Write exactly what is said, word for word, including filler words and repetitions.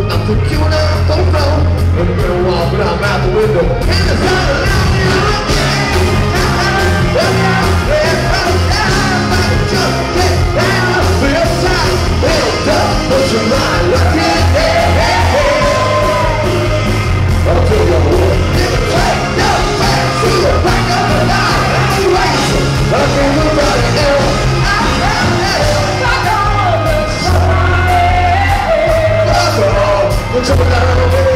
I'm the cute up on the floor. And the girl walk but I'm out the window. And the sun around me, I'm getting down. Let's go down, but just get down. Feel tight, held up, put your mind looking hey, hey, hey. I'll tell you what. Never take no back to the back of the line. I'm racing, I can't move out of hell. I'm down there, like all the sun. That's all, we're jumping down.